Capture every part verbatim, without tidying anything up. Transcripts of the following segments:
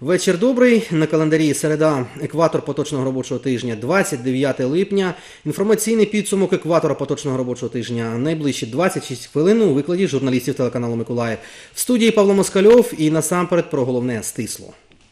Вечір добрий. На календарі середа. Екватор поточного робочого тижня – двадцять дев'яте липня. Інформаційний підсумок екватора поточного робочого тижня. Найближчі двадцять шість хвилин у викладі журналістів телеканалу «Миколаїв». В студії Павло Москальов і насамперед про головне стисло.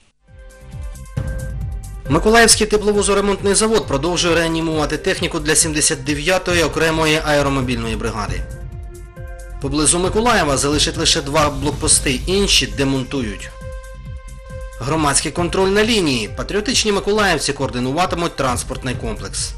Миколаївський тепловозоремонтний завод продовжує реанімувати техніку для сімдесят дев'ятої окремої аеромобільної бригади. Поблизу Миколаєва залишать лише два блокпости, інші демонтують. Громадський контроль на лінії. Патріотичні миколаївці координуватимуть транспортний комплекс.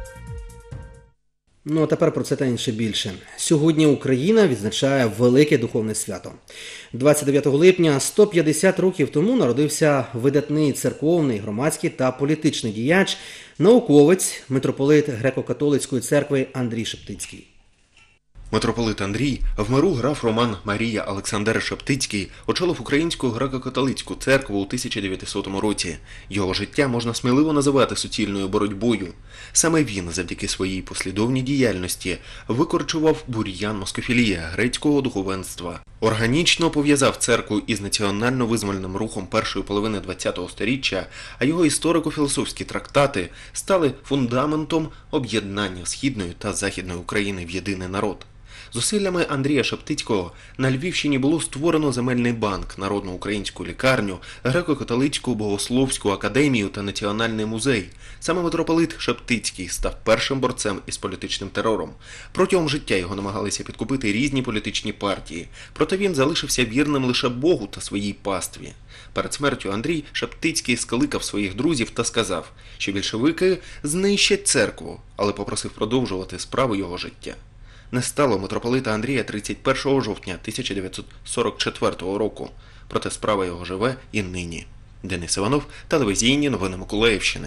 Ну а тепер про це та інше більше. Сьогодні Україна відзначає велике духовне свято. двадцять дев'ятого липня сто п'ятдесят років тому народився видатний церковний, громадський та політичний діяч, науковець, митрополит Греко-католицької церкви Андрій Шептицький. Митрополит Андрій в миру граф Роман Марія Олександр Шептицький очолив Українську греко-католицьку церкву у тисяча дев'ятисотому році. Його життя можна сміливо називати суцільною боротьбою. Саме він, завдяки своїй послідовній діяльності, викорчував бур'ян москофілії грецького духовенства. Органічно пов'язав церкву із національно-визвольним рухом першої половини ХХ століття, а його історико-філософські трактати стали фундаментом об'єднання Східної та Західної України в єдиний народ. Зусиллями Андрія Шептицького на Львівщині було створено земельний банк, народну українську лікарню, греко-католицьку богословську академію та національний музей. Саме митрополит Шептицький став першим борцем із політичним терором. Протягом життя його намагалися підкупити різні політичні партії, проте він залишився вірним лише Богу та своїй пастві. Перед смертю Андрій Шептицький скликав своїх друзів та сказав, що більшовики знищать церкву, але попросив продовжувати справу його життя. Не стало митрополита Андрія тридцять першого жовтня тисяча дев'ятсот сорок четвертого року, проте справа його живе і нині. Денис Іванов, телевізійні новини Миколаївщини.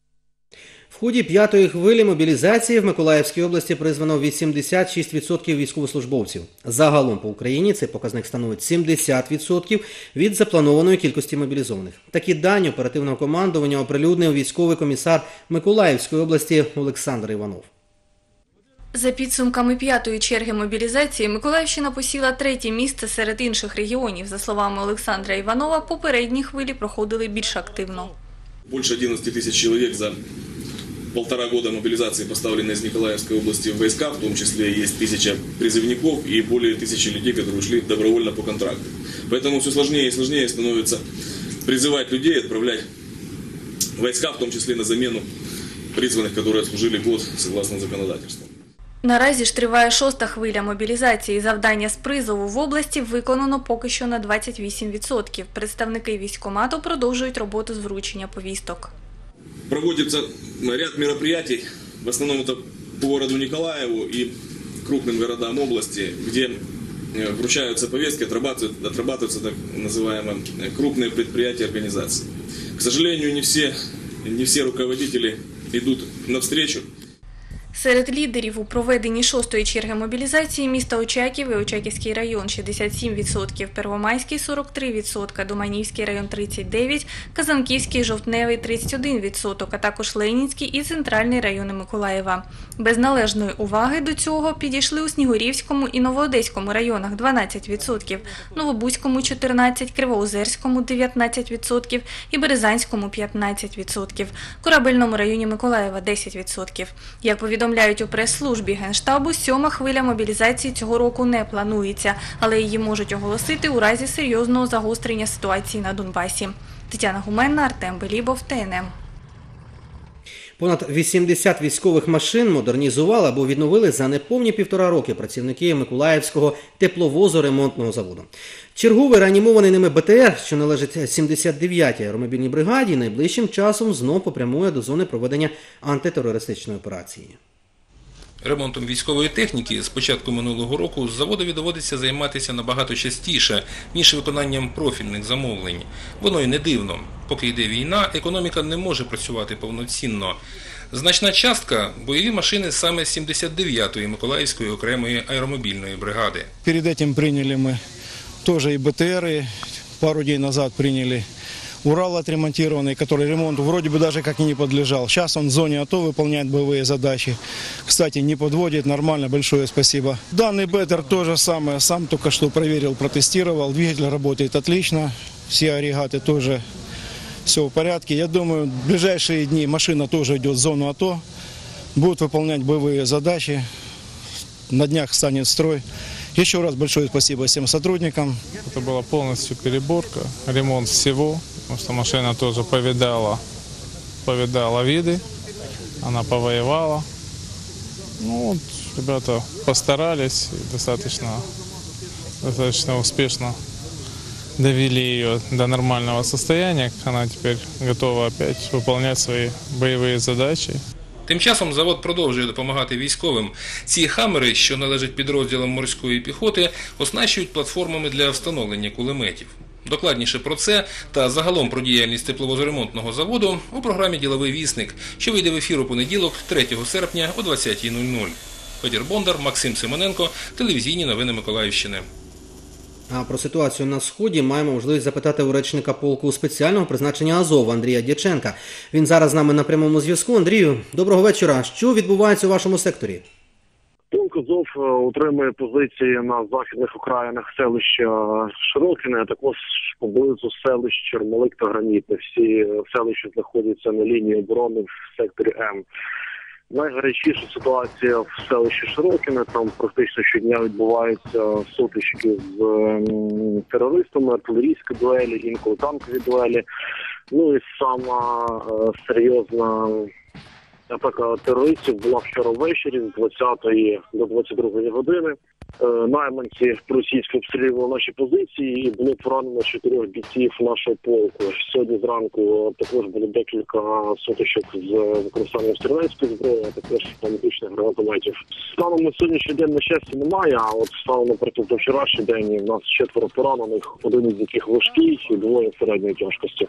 В ході п'ятої хвилі мобілізації в Миколаївській області призвано вісімдесят шість відсотків військовослужбовців. Загалом по Україні цей показник становить сімдесят відсотків від запланованої кількості мобілізованих. Такі дані оперативного командування оприлюднив військовий комісар Миколаївської області Олександр Іванов. За підсумками п'ятої черги мобілізації, Миколаївщина посіла третє місце серед інших регіонів. За словами Олександра Іванова, попередні хвилі проходили більш активно. Більше одинадцять тисяч чоловік за полтора года мобилизации поставлены из Николаевской области в войска, в том числе есть тысяча призывников и более тысячи людей, которые ушли добровольно по контракту. Поэтому все сложнее и сложнее становится призывать людей, отправлять войска, в том числе на замену призванных, которые служили год согласно законодательству. Наразі ж триває шоста хвиля мобілізації. Завдання з призову в області виконано поки що на двадцять вісім відсотків. Представники військкомату продовжують роботу з вручення повісток. Проводится ряд мероприятий, в основном это по городу Николаеву и крупным городам области, где вручаются повестки, отрабатываются, отрабатываются так называемые крупные предприятия и организации. К сожалению, не все, не все руководители идут навстречу. Серед лідерів у проведенні шостої черги мобілізації міста Очаків і Очаківський район – шістдесят сім відсотків, Первомайський – сорок три відсотки, Доманівський район – тридцять дев'ять відсотків, Казанківський, Жовтневий – тридцять один відсоток, а також Ленінський і Центральний райони Миколаєва. Без належної уваги до цього підійшли у Снігурівському і Новоодеському районах – дванадцять відсотків, Новобузькому – чотирнадцять відсотків, Кривоозерському – дев'ятнадцять відсотків і Березанському – п'ятнадцять відсотків, Корабельному районі Миколаєва – десять відсотків. Як повідомляють у прес-службі Генштабу, сьома хвиля мобілізації цього року не планується, але її можуть оголосити у разі серйозного загострення ситуації на Донбасі. Тетяна Гуменна, Артем Белібов, Т Н М. Понад вісімдесят військових машин модернізували або відновили за неповні півтора роки працівники Миколаївського тепловозоремонтного заводу. Черговий реанімований ними Б Т Р, що належить сімдесят дев'ятій аеромобільній бригаді, найближчим часом знов попрямує до зони проведення антитерористичної операції. Ремонтом військової техніки з початку минулого року заводові доводиться займатися набагато частіше, ніж виконанням профільних замовлень. Воно й не дивно. Поки йде війна, економіка не може працювати повноцінно. Значна частка – бойові машини саме сімдесят дев'ятої Миколаївської окремої аеромобільної бригади. Перед цим прийняли ми теж і Б Т Р, пару днів назад прийняли Урал отремонтированный, который ремонту вроде бы даже как и не подлежал. Сейчас он в зоне АТО выполняет боевые задачи. Кстати, не подводит, нормально, большое спасибо. Данный Беттер то же самое, сам только что проверил, протестировал. Двигатель работает отлично, все агрегаты тоже все в порядке. Я думаю, в ближайшие дни машина тоже идет в зону АТО, будет выполнять боевые задачи, на днях станет в строй. Еще раз большое спасибо всем сотрудникам. Это была полностью переборка, ремонт всего, потому что машина тоже повидала, повидала виды, она повоевала. Ну, вот, ребята постарались и достаточно, достаточно успешно довели ее до нормального состояния. Она теперь готова опять выполнять свои боевые задачи. Тим часом завод продовжує допомагати військовим. Ці «Хаммери», що належать підрозділам морської піхоти, оснащують платформами для встановлення кулеметів. Докладніше про це та загалом про діяльність тепловозоремонтного заводу у програмі «Діловий вісник», що вийде в ефір у понеділок, третього серпня о двадцятій нуль нуль. Федір Бондар, Максим Семененко, телевізійні новини Миколаївщини. А про ситуацію на Сході маємо можливість запитати у речника полку спеціального призначення Азов Андрія Дяченка. Він зараз з нами на прямому зв'язку. Андрію, доброго вечора. Що відбувається у вашому секторі? Полк Азов утримує позиції на західних окраїнах селища Широкине, а також поблизу селищ Чермолик та Гранітне. Всі селища знаходяться на лінії оборони в секторі М. Найгарячіша ситуація в селищі Широкине, там практично щодня відбуваються сутички з ем, терористами, артилерійські дуелі, інколи танкові дуелі. Ну і сама е, серйозна атака терористів була вчора ввечері з двадцятої до двадцять другої години. Е, найманці російські обстрілювали наші позиції і було поранено чотирьох бійців нашого полку. Сьогодні зранку також було декілька сутичок з використанням стрілецької зброї, а також автоматичних гранатометів. Станом на сьогоднішній день, на щастя, немає, а от станом, наприклад, на вчорашній день у нас четверо поранених, один із яких важкий і двоє середньої тяжкості.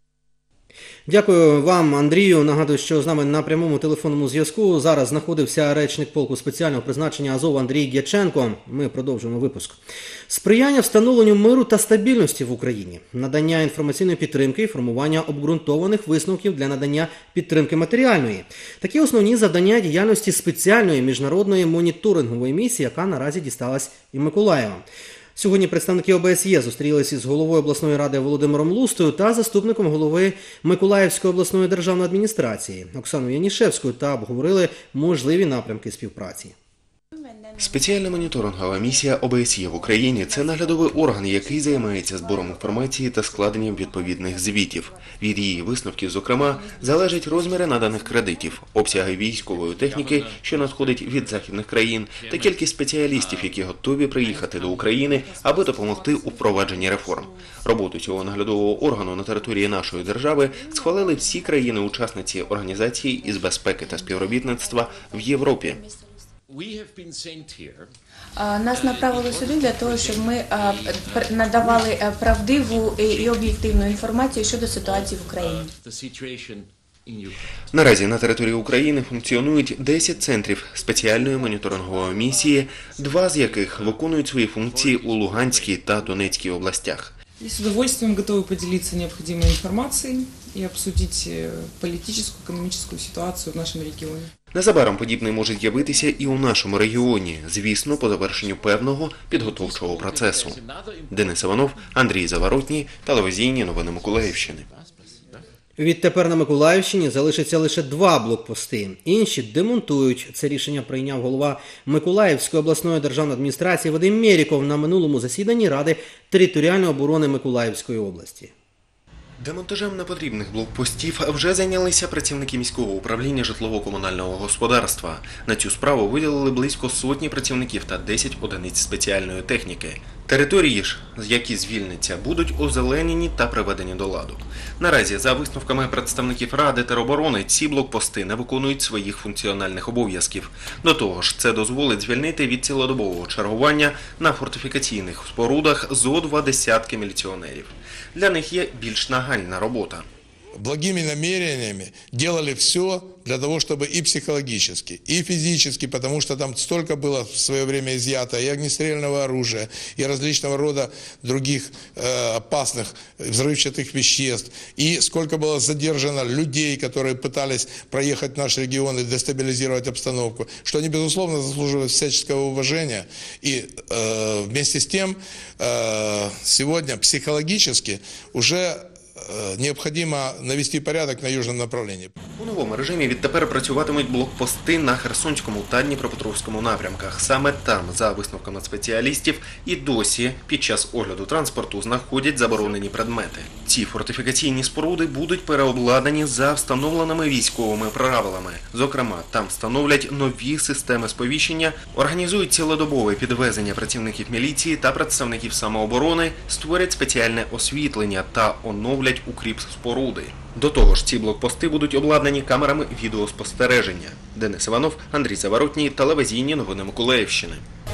Дякую вам, Андрію. Нагадую, що з нами на прямому телефонному зв'язку зараз знаходився речник полку спеціального призначення Азов Андрій Дяченко. Ми продовжуємо випуск. Сприяння встановленню миру та стабільності в Україні, надання інформаційної підтримки і формування обґрунтованих висновків для надання підтримки матеріальної. Такі основні завдання діяльності спеціальної міжнародної моніторингової місії, яка наразі дісталась і Миколаєва. Сьогодні представники О Б С Є зустрілися з головою обласної ради Володимиром Лустою та заступником голови Миколаївської обласної державної адміністрації Оксаною Янішевською та обговорили можливі напрямки співпраці. Спеціальна моніторингова місія О Б С Є в Україні – це наглядовий орган, який займається збором інформації та складенням відповідних звітів. Від її висновків, зокрема, залежать розміри наданих кредитів, обсяги військової техніки, що надходить від західних країн, та кількість спеціалістів, які готові приїхати до України, аби допомогти у впровадженні реформ. Роботу цього наглядового органу на території нашої держави схвалили всі країни-учасниці Організації із безпеки та співробітництва в Європі. Нас направили сюди для того, щоб ми надавали правдиву і об'єктивну інформацію щодо ситуації в Україні. Наразі на території України функціонують десять центрів спеціальної моніторингової місії, два з яких виконують свої функції у Луганській та Донецькій областях. И с удовольствием готовы поделиться необходимой информацией и обсудить политическую, экономическую ситуацию в нашем регионе. Незабаром подібне може з'явитися і у нашому регіоні, звісно, по завершенню певного підготовчого процесу. Денис Іванов, Андрій Заворотній, телевізійні новини Миколаївщини. Відтепер на Миколаївщині залишиться лише два блокпости. Інші демонтують. Це рішення прийняв голова Миколаївської обласної державної адміністрації Вадим Мєріков на минулому засіданні Ради територіальної оборони Миколаївської області. Демонтажем непотрібних блокпостів вже зайнялися працівники міського управління житлово-комунального господарства. На цю справу виділили близько сотні працівників та десять одиниць спеціальної техніки. Території ж, які звільняться, будуть озеленені та приведені до ладу. Наразі, за висновками представників Ради тероборони, ці блокпости не виконують своїх функціональних обов'язків. До того ж, це дозволить звільнити від цілодобового чергування на фортифікаційних спорудах зо два десятки міліціонерів. Для них є більш нагальна робота. Благими намерениями делали все для того, чтобы и психологически, и физически, потому что там столько было в свое время изъято и огнестрельного оружия, и различного рода других э, опасных взрывчатых веществ, и сколько было задержано людей, которые пытались проехать в наш регион и дестабилизировать обстановку, что они, безусловно, заслуживают всяческого уважения. И э, вместе с тем, э, сегодня психологически уже э, необходимо навести порядок на южном направлении. У новому режимі відтепер працюватимуть блокпости на Херсонському та Дніпропетровському напрямках. Саме там, за висновками спеціалістів, і досі під час огляду транспорту знаходять заборонені предмети. Ці фортифікаційні споруди будуть переобладнані за встановленими військовими правилами. Зокрема, там встановлять нові системи сповіщення, організують цілодобове підвезення працівників міліції та представників самооборони, створять спеціальне освітлення та оновлять укріп споруди. До того ж, ці блокпости будуть обладнані камерами відеоспостереження. Денис Іванов, Андрій Заворотній, телевізійні новини Миколаївщини.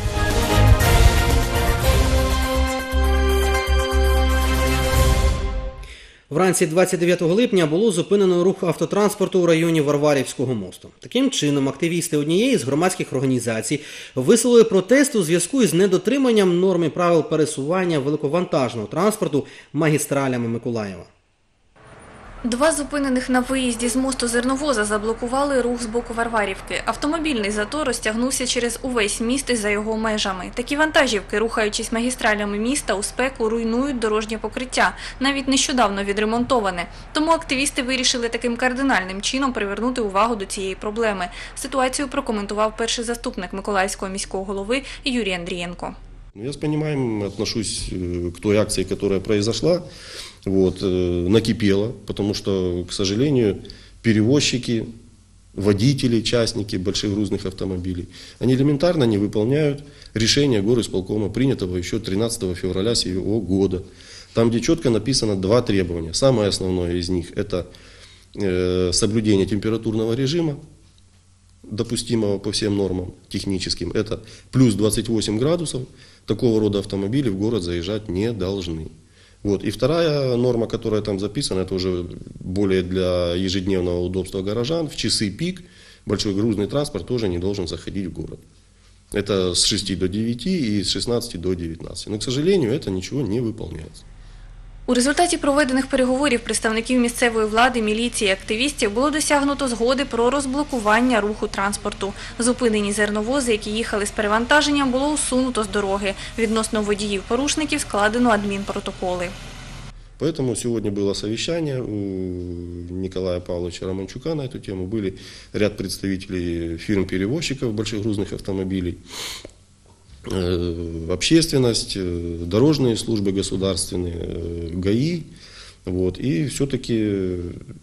Вранці двадцять дев'ятого липня було зупинено рух автотранспорту у районі Варварівського мосту. Таким чином, активісти однієї з громадських організацій висловили протест у зв'язку із недотриманням норм і правил пересування великовантажного транспорту магістралями Миколаєва. Два зупинених на виїзді з мосту зерновоза заблокували рух з боку Варварівки. Автомобільний затор розтягнувся через увесь міст і за його межами. Такі вантажівки, рухаючись магістралями міста, у спеку руйнують дорожнє покриття, навіть нещодавно відремонтоване. Тому активісти вирішили таким кардинальним чином привернути увагу до цієї проблеми. Ситуацію прокоментував перший заступник Миколаївського міського голови Юрій Андрієнко. Я с пониманием отношусь к той акции, которая произошла, вот, накипела, потому что, к сожалению, перевозчики, водители, частники больших грузных автомобилей, они элементарно не выполняют решение горисполкома, принятого еще тринадцатого февраля сего года, там, где четко написано два требования. Самое основное из них – это э, соблюдение температурного режима, допустимого по всем нормам техническим, это плюс двадцать восемь градусов, такого рода автомобили в город заезжать не должны. Вот. И вторая норма, которая там записана, это уже более для ежедневного удобства горожан, в часы пик большой грузный транспорт тоже не должен заходить в город. Это с шести до девяти и с шестнадцати до девятнадцати. Но, к сожалению, это ничего не выполняется. У результаті проведених переговорів представників місцевої влади, міліції і активістів було досягнуто згоди про розблокування руху транспорту. Зупинені зерновози, які їхали з перевантаженням, було усунуто з дороги. Відносно водіїв-порушників складено адмінпротоколи. Поэтому сегодня было совещание у Николая Павловича Романчука на эту тему. Были ряд представителей фирм-перевозчиков больших грузных автомобилей, общественность, дорожные службы государственные, ГАИ. Вот. И все-таки,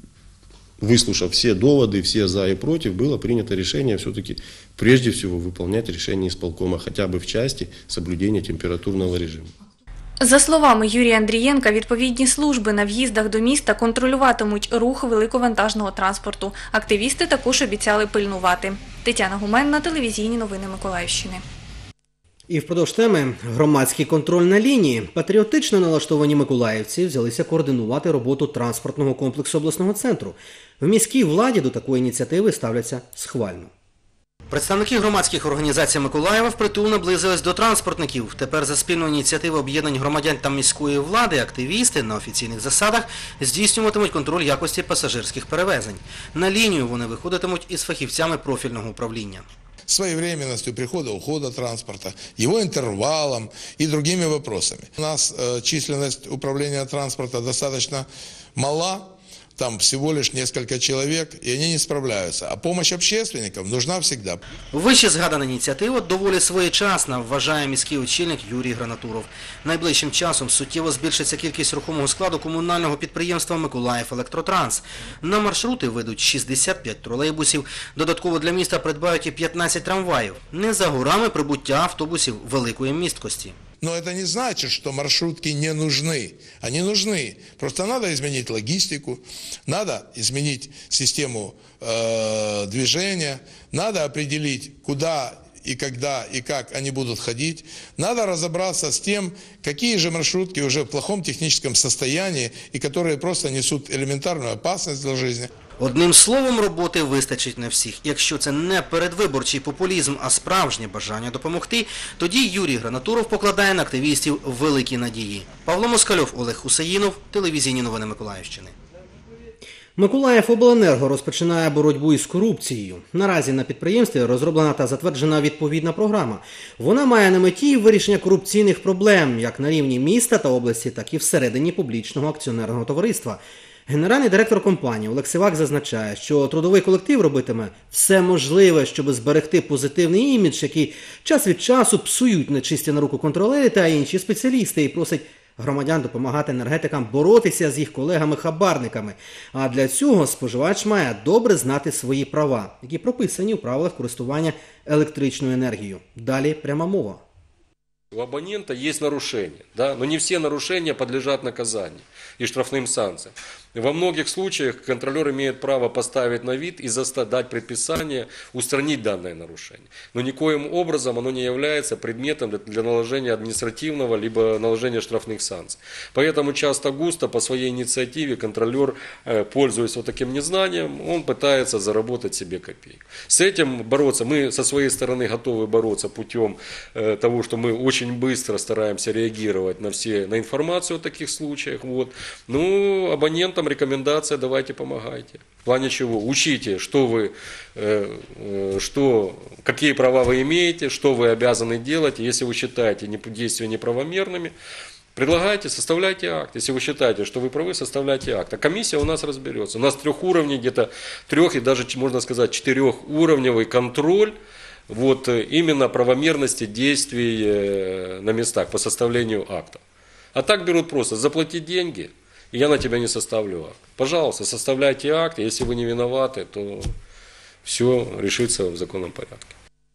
выслушав все доводы, все за и против, было принято решение все-таки прежде всего выполнять решение исполкома, хотя бы в части соблюдения температурного режима. За словами Юрія Андрієнка, відповідні служби на в'їздах до міста контролюватимуть рух великовантажного транспорту. Активісти також обіцяли пильнувати. Тетяна Гуменна, телевізійні новини Миколаївщини. І впродовж теми «Громадський контроль на лінії» патріотично налаштовані миколаївці взялися координувати роботу транспортного комплексу обласного центру. В міській владі до такої ініціативи ставляться схвально. Представники громадських організацій Миколаєва впритул наблизились до транспортників. Тепер за спільну ініціативу об'єднань громадян та міської влади активісти на офіційних засадах здійснюватимуть контроль якості пасажирських перевезень. На лінію вони виходитимуть із фахівцями профільного управління. Своевременностью прихода-ухода транспорта, его интервалом и другими вопросами. У нас э, численность управления транспорта достаточно мала, там всего лишь несколько человек, и они не справляются. А помощь общественникам нужна всегда. Вище згадана ініціатива доволі своєчасна, вважає міський очільник Юрій Гранатуров. Найближчим часом суттєво збільшиться кількість рухомого складу комунального підприємства «Миколаїв-Електротранс». На маршрути ведуть шістдесят п'ять тролейбусів, додатково для міста придбають і п'ятнадцять трамваїв. Не за горами прибуття автобусів великої місткості. Но это не значит, что маршрутки не нужны. Они нужны. Просто надо изменить логистику, надо изменить систему э, движения, надо определить, куда и когда и как они будут ходить. Надо разобраться с тем, какие же маршрутки уже в плохом техническом состоянии и которые просто несут элементарную опасность для жизни. Одним словом, роботи вистачить на всіх. Якщо це не передвиборчий популізм, а справжнє бажання допомогти, тоді Юрій Гранатуров покладає на активістів великі надії. Павло Москальов, Олег Хусаїнов, телевізійні новини Миколаївщини. Миколаївобленерго розпочинає боротьбу із корупцією. Наразі на підприємстві розроблена та затверджена відповідна програма. Вона має на меті вирішення корупційних проблем як на рівні міста та області, так і всередині публічного акціонерного товариства. Генеральний директор компанії Олег Сивак зазначає, що трудовий колектив робитиме все можливе, щоб зберегти позитивний імідж, який час від часу псують нечисті на руку контролери та інші спеціалісти, і просить громадян допомагати енергетикам боротися з їх колегами-хабарниками. А для цього споживач має добре знати свої права, які прописані у правилах користування електричною енергією. Далі пряма мова. У абонента есть нарушения, да, но не все нарушения подлежат наказанию и штрафным санкциям. Во многих случаях контролер имеет право поставить на вид и заставить дать предписание устранить данное нарушение. Но никоим образом оно не является предметом для наложения административного либо наложения штрафных санкций. Поэтому часто-густо по своей инициативе контролер, пользуясь вот таким незнанием, он пытается заработать себе копейку. С этим бороться, мы со своей стороны готовы бороться путем того, что мы очень быстро стараемся реагировать на все, на информацию о таких случаях. Вот. Ну, абонентам рекомендация: давайте помогайте. В плане чего? Учите, что вы, что, какие права вы имеете, что вы обязаны делать. Если вы считаете действия неправомерными, предлагайте, составляйте акт. Если вы считаете, что вы правы, составляйте акт. А комиссия у нас разберется. У нас трех уровней, где-то трех и даже, можно сказать, четырехуровневый контроль. Вот именно правомерности действий на местах по составлению акта. А так берут просто: заплати деньги, и я на тебя не составлю акт. Пожалуйста, составляйте акт, если вы не виноваты, то все решится в законном порядке.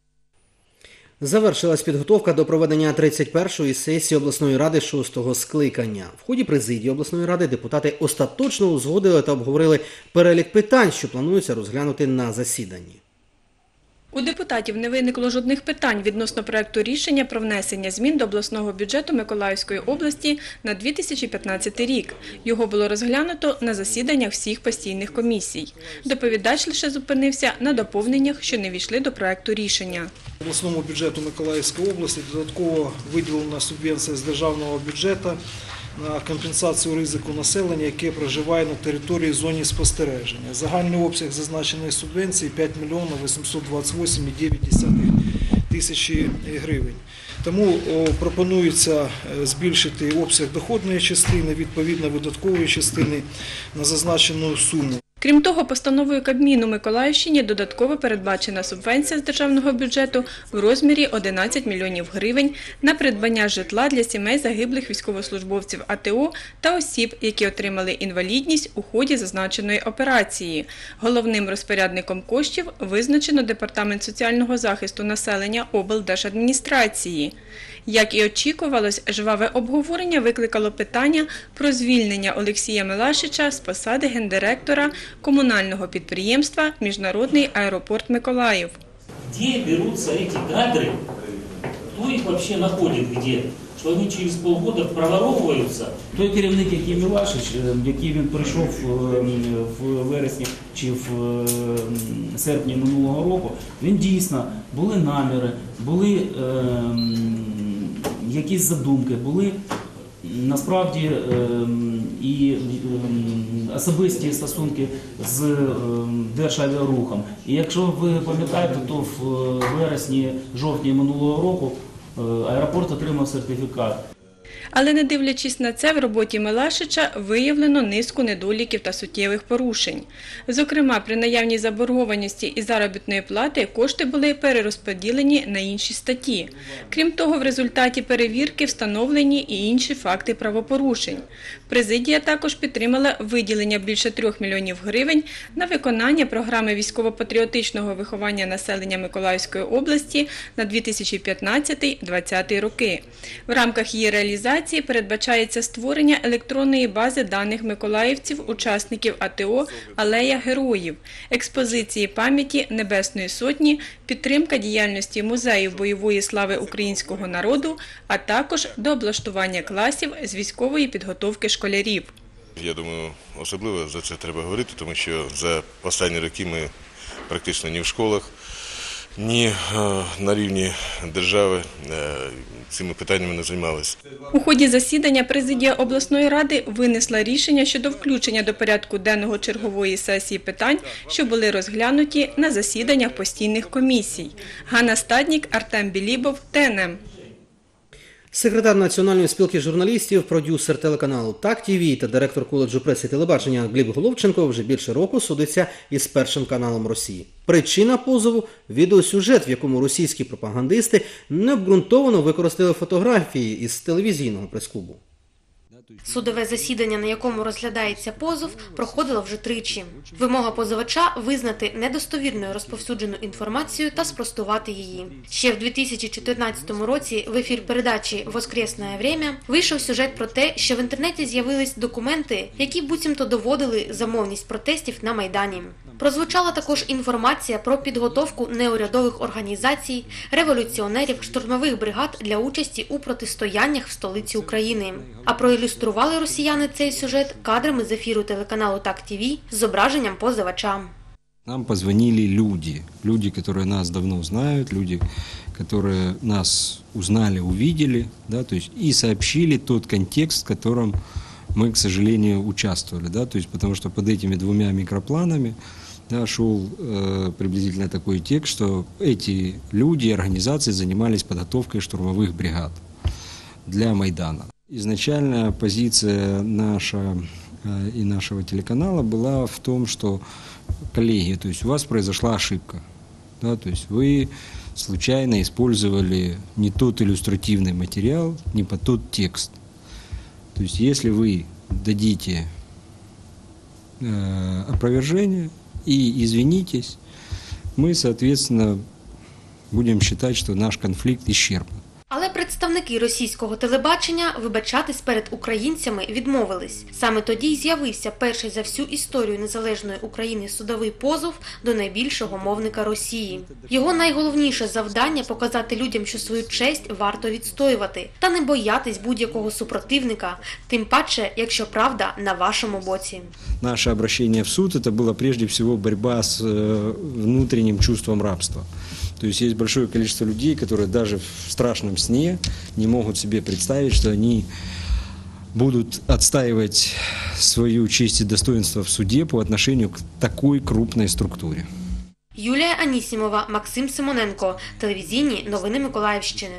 Завершилась підготовка до проведення тридцять першої сесії обласної ради шостого скликання. В ході президії обласної ради депутати остаточно узгодили та обговорили перелік питань, що планується розглянути на засіданні. У депутатів не виникло жодних питань відносно проекту рішення про внесення змін до обласного бюджету Миколаївської області на дві тисячі п'ятнадцятий рік. Його було розглянуто на засіданнях всіх постійних комісій. Доповідач лише зупинився на доповненнях, що не війшли до проекту рішення. Обласному бюджету Миколаївської області додатково виділена субвенція з державного бюджету на компенсацію ризику населення, яке проживає на території зони спостереження. Загальний обсяг зазначеної субвенції – п'ять мільйонів вісімсот двадцять вісім цілих дев'ять десятих тисячі гривень. Тому пропонується збільшити обсяг доходної частини, відповідно видаткової частини на зазначену суму. Крім того, постановою Кабміну Миколаївщині додатково передбачена субвенція з державного бюджету в розмірі одинадцять мільйонів гривень на придбання житла для сімей загиблих військовослужбовців АТО та осіб, які отримали інвалідність у ході зазначеної операції. Головним розпорядником коштів визначено Департамент соціального захисту населення облдержадміністрації. Як і очікувалось, жваве обговорення викликало питання про звільнення Олексія Мелашича з посади гендиректора комунального підприємства «Міжнародний аеропорт Миколаїв». Де беруться ці кадри? Хто їх взагалі знаходить де? Що вони через полгода проворовуються? Той керівник, який Мелашич, який він прийшов в вересні чи в серпні минулого року, він дійсно, були наміри, були якісь задумки, були насправді і особисті стосунки з Державіарухом. І якщо ви пам'ятаєте, то в вересні-жовтні минулого року аеропорт отримав сертифікат. Але не дивлячись на це, в роботі Мелашича виявлено низку недоліків та суттєвих порушень. Зокрема, при наявній заборгованості із заробітної плати кошти були перерозподілені на інші статті. Крім того, в результаті перевірки встановлені і інші факти правопорушень. Президія також підтримала виділення більше трьох мільйонів гривень на виконання програми військово-патріотичного виховання населення Миколаївської області на дві тисячі п'ятнадцятий - двадцятий роки. В рамках її реалізації передбачається створення електронної бази даних миколаївців, учасників АТО «Алея героїв», експозиції пам'яті Небесної Сотні, підтримка діяльності музеїв бойової слави українського народу, а також дооблаштування класів з військової підготовки школярів. Я думаю, особливо за це треба говорити, тому що за останні роки ми практично ні в школах, Ні е, на рівні держави е, цими питаннями не займалися. У ході засідання президія обласної ради винесла рішення щодо включення до порядку денного чергової сесії питань, що були розглянуті на засіданнях постійних комісій. Ганна Стаднік, Артем Білібов, Т Н М. Секретар Національної спілки журналістів, продюсер телеканалу Так-ТІВІ та директор коледжу преси і телебачення Гліб Головченко вже більше року судиться із Першим каналом Росії. Причина позову – відеосюжет, в якому російські пропагандисти необґрунтовано використали фотографії із телевізійного прес-клубу. Судове засідання, на якому розглядається позов, проходило вже тричі. Вимога позивача – визнати недостовірною розповсюджену інформацію та спростувати її. Ще в дві тисячі чотирнадцятому році в ефір передачі «Воскресне время» вийшов сюжет про те, що в інтернеті з'явились документи, які буцімто доводили замовність протестів на Майдані. Прозвучала також інформація про підготовку неурядових організацій, революціонерів, штурмових бригад для участі у протистояннях в столиці України. А проілюстрували росіяни цей сюжет кадрами з ефіру телеканалу Так-ТІВІ з зображенням позивача. Нам позвонили люди, люди, которые нас давно знают, люди, которые нас узнали, увидели, да, то есть и сообщили тот контекст, в котором мы, к сожалению, участвовали, да, то есть потому что под этими двумя микропланами, да, шел э, приблизительно такой текст, что эти люди и организации занимались подготовкой штурмовых бригад для Майдана. Изначальная позиция наша э, и нашего телеканала была в том, что, коллеги, то есть у вас произошла ошибка, да, то есть вы случайно использовали не тот иллюстративный материал, не по тот текст. То есть если вы дадите э, опровержение и извинитесь, мы, соответственно, будем считать, что наш конфликт исчерпан. Але представники російського телебачення вибачатись перед українцями відмовились. Саме тоді й з'явився перший за всю історію незалежної України судовий позов до найбільшого мовника Росії. Його найголовніше завдання – показати людям, що свою честь варто відстоювати та не боятись будь-якого супротивника, тим паче, якщо правда на вашому боці. Наше обращение в суд – это была прежде всего борьба с внутренним чувством рабства. То есть есть большое количество людей, которые даже в страшном сне не могут себе представить, что они будут отстаивать свою честь и достоинство в суде по отношению к такой крупной структуре. Юлія Анісімова, Максим Симоненко. Телевізійні новини Миколаївщини.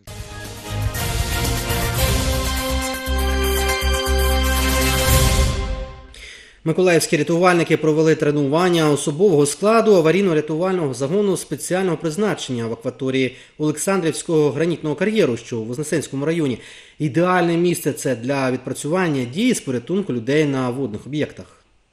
Миколаївські рятувальники провели тренування особового складу аварійно-рятувального загону спеціального призначення в акваторії Олександрівського гранітного кар'єру, що у Вознесенському районі. Ідеальне місце це для відпрацювання дій з порятунку людей на водних об'єктах.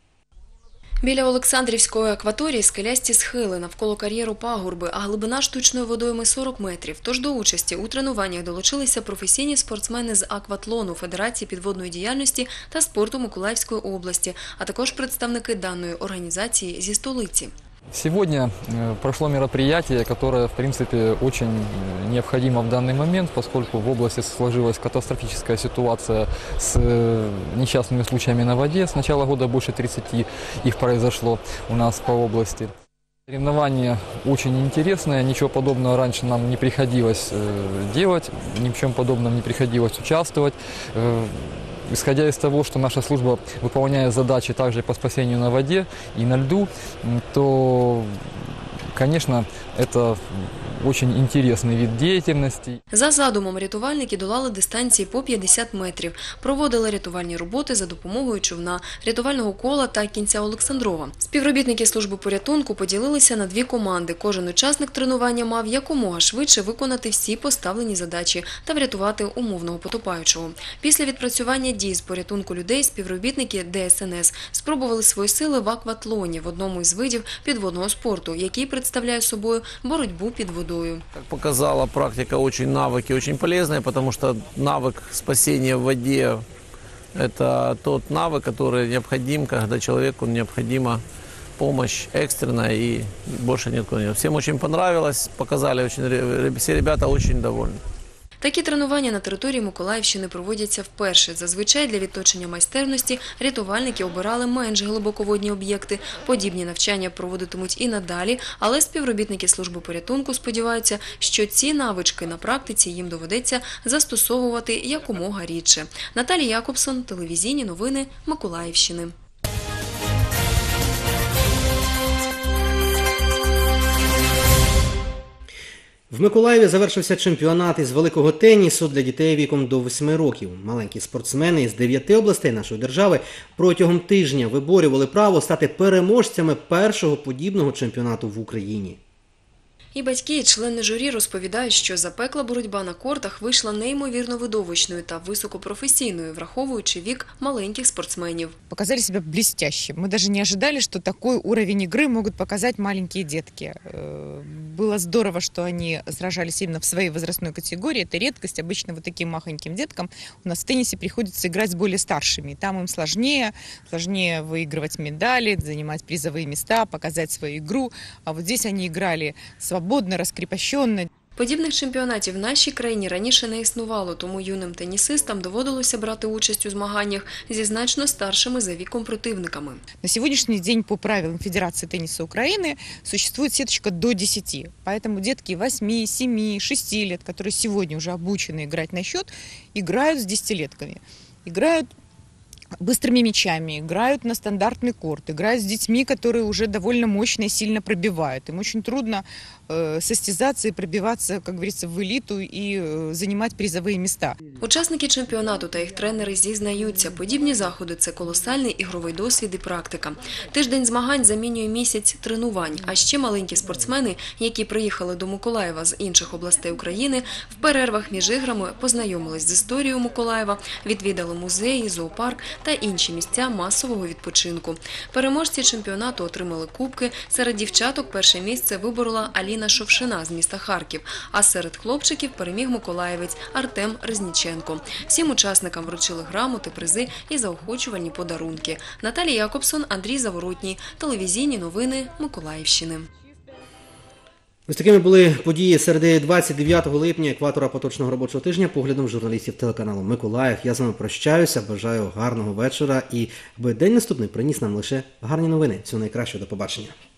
Біля Олександрівської акваторії скелясті схили, навколо кар'єру пагорби, а глибина штучної водойми сорок метрів. Тож до участі у тренуваннях долучилися професійні спортсмени з акватлону Федерації підводної діяльності та спорту Миколаївської області, а також представники даної організації зі столиці. Сегодня прошло мероприятие, которое, в принципе, очень необходимо в данный момент, поскольку в области сложилась катастрофическая ситуация с несчастными случаями на воде. С начала года больше тридцати их произошло у нас по области. Соревнования очень интересные, ничего подобного раньше нам не приходилось делать, ни в чем подобном не приходилось участвовать. Исходя из того, что наша служба выполняет задачи также по спасению на воде и на льду, то, конечно, это очень интересный вид деятельности. За задумом рятувальники долали дистанції по п'ятдесят метрів, проводили рятувальні роботи за допомогою човна, рятувального кола та кінця Олександрова. Співробітники служби порятунку поділилися на дві команди. Кожен учасник тренування мав якомога швидше виконати всі поставлені задачі та врятувати умовного потопаючого. Після відпрацювання дій з порятунку людей співробітники Де Ес Ен Ес спробували свої сили в акватлоні, в одному із видів підводного спорту, який представляє собою боротьбу під водою. Как показала практика, очень навыки очень полезные, потому что навык спасения в воде – это тот навык, который необходим, когда человеку необходима помощь экстренная и больше нет куда. Всем очень понравилось, показали, очень, все ребята очень довольны. Такі тренування на території Миколаївщини проводяться вперше. Зазвичай для відточення майстерності рятувальники обирали менш глибоководні об'єкти. Подібні навчання проводитимуть і надалі, але співробітники служби порятунку сподіваються, що ці навички на практиці їм доведеться застосовувати якомога рідше. Наталія Якобсон, телевізійні новини Миколаївщини. В Миколаєві завершився чемпіонат із великого тенісу для дітей віком до восьми років. Маленькі спортсмени із дев'яти областей нашої держави протягом тижня виборювали право стати переможцями першого подібного чемпіонату в Україні. І батьки, і члени журі розповідають, що запекла боротьба на кортах вийшла неймовірно видовищною та високопрофесійною, враховуючи вік маленьких спортсменів. Показали себя блестяще. Мы даже не ожидали, что такой уровень игры могут показать маленькие детки. Было здорово, что они сражались именно в своей возрастной категории. Это редкость. Обычно вот таким махоньким деткам у нас в теннисе приходится играть с более старшими. Там им сложнее, сложнее выигрывать медали, занимать призовые места, показать свою игру. А вот здесь они играли свободно, раскрепощенно. Подібних чемпіонатів в нашій країні раніше не існувало, тому юним тенісистам доводилося брати участь у змаганнях зі значно старшими за віком противниками. На сегодняшний день по правилам Федерации тенниса Украины существует сеточка до десяти. Поэтому детки восьми, семи, шести лет, которые сегодня уже обучены играть на счет, играют с десятилетками. Играют быстрыми мячами, играют на стандартный корт, играют с детьми, которые уже довольно мощно и сильно пробивают. Им очень трудно э, состязаться и пробиваться, как говорится, в элиту и э, занимать призовые места. Учасники чемпіонату та їх тренери зізнаються, подібні заходи – це колосальний ігровий досвід і практика. Тиждень змагань замінює місяць тренувань, а ще маленькі спортсмени, які приїхали до Миколаєва з інших областей України, в перервах між іграми познайомились з історією Миколаєва, відвідали музеї, зоопарк та інші місця масового відпочинку. Переможці чемпіонату отримали кубки. Серед дівчаток перше місце виборола Аліна Шовшина з міста Харків, а серед хлопчиків переміг миколаєвець Артем Резніченко. Всім учасникам вручили грамоти, призи і заохочувальні подарунки. Наталія Якобсон, Андрій Заворотній. Телевізійні новини Миколаївщини. Ось такими були події середи двадцять дев'ятого липня, екватора поточного робочого тижня, поглядом журналістів телеканалу Миколаїв. Я з вами прощаюся, бажаю гарного вечора і аби день наступний приніс нам лише гарні новини. Всього найкращого, до побачення.